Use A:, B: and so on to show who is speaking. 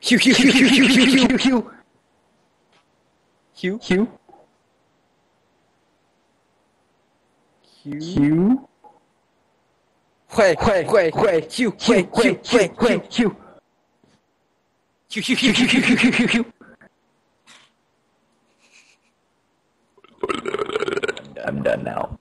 A: Hugh, Hugh, Hugh, Hugh, Hugh, Hugh, Hugh, Hugh. Hugh, Hugh. Hugh. 会，Hugh, Hugh, Hugh, Hugh, Hugh, Hugh. Hugh, Hugh, Hugh, Hugh, Hugh, Hugh, Hugh, Hugh. I'm done now.